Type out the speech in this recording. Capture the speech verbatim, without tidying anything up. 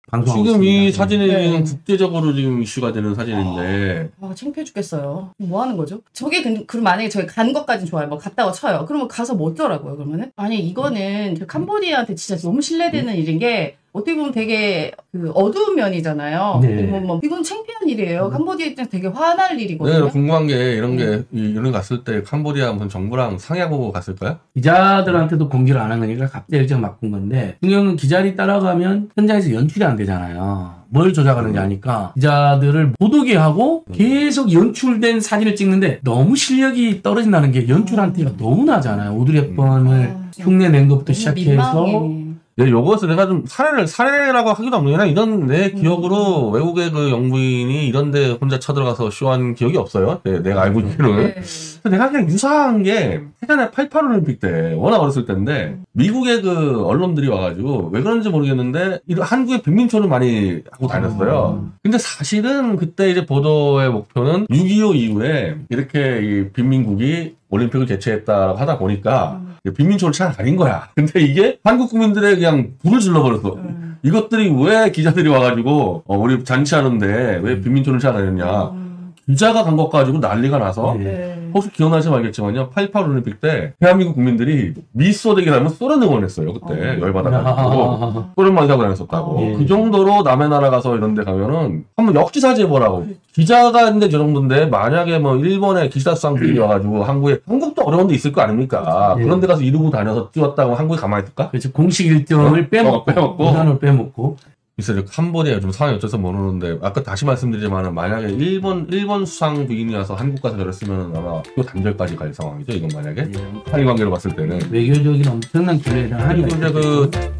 방송하고 지금 있습니다. 이 사진이 네. 국제적으로 지금 이슈가 되는 사진인데. 아, 창피해 죽겠어요. 뭐 하는 거죠? 저게 그, 그럼 만약에 저희 간 것까진 좋아요. 뭐 갔다고 쳐요. 그러면 가서 뭐 어쩌라고요, 그러면은? 아니, 이거는 저 캄보디아한테 진짜 너무 신뢰되는 일인 게 어떻게 보면 되게 그 어두운 면이잖아요. 네. 뭐, 뭐, 이건 창피한 일이에요. 캄보디아 입장에서 되게 화날 일이거든요. 네, 궁금한 게 이런 게 이- 이런 거 갔을 때 캄보디아 무슨 정부랑 상의하고 갔을까요? 기자들한테도 공개를 안 한 거니까 갑자기 일정 바꾼 건데 중요한 기자들이 따라가면 현장에서 연출이 안 되잖아요. 뭘 조작하는지 아니까 기자들을 못 오게 하고 계속 연출된 사진을 찍는데 너무 실력이 떨어진다는 게 연출한테가 너무 나잖아요. 오드리 헵번을 아, 흉내 낸 것부터 너무 시작해서 민망해. 네, 요것을 내가 좀 사례를, 사례라고 하기도 없는 게 아니라 이런 내 기억으로 외국의 그 영부인이 이런데 혼자 쳐들어가서 쇼한 기억이 없어요. 네, 내가 알고 있기로는. 네. 그래서 내가 그냥 유사한 게 예전에 팔십팔 올림픽 때 워낙 어렸을 때인데 미국의 그 언론들이 와가지고 왜 그런지 모르겠는데 이런 한국의 빈민초를 많이 하고 다녔어요. 근데 사실은 그때 이제 보도의 목표는 육이오 이후에 이렇게 이 빈민국이 올림픽을 개최했다라고 하다 보니까 빈민초를 잘 가린 거야. 근데 이게 한국 국민들의 그냥 불을 질러버렸어. 음. 이것들이 왜 기자들이 와가지고 어, 우리 잔치하는데 왜 빈민초를 잘 가렸냐. 음. 기자가 간 것 가지고 난리가 나서 네. 네. 혹시 기억나시면 알겠지만요. 팔십팔 올림픽 때 대한민국 국민들이 미소되기 하면 소련 응원했어요. 그때 어. 열받아가지고 소련만 사고 다녔었다고. 어. 그 정도로 남의 나라 가서 이런 데 가면은 한번 역지사지해보라고. 기자가 있는데 저 정도인데 만약에 뭐 일본의 기시다수상 비리 와가지고 한국에 한국도 어려운 데 있을 거 아닙니까? 예. 그런 데 가서 이러고 다녀서 뛰었다고 한국에 가만히 있을까? 그래서 공식 일정을 어? 빼먹고, 어, 빼먹고. 우산을 빼먹고 글쎄요, 캄보디아 요즘 상황이 어째서 모르는데 아까 다시 말씀드리지만 만약에 일본 일본 수상 부인이 와서 한국 가서 저랬으면 아마 또 단절까지 갈 상황이죠. 이건 만약에 예. 한일 관계로 봤을 때는. 외교적인 엄청난 결례를 하는 그리고 이제 그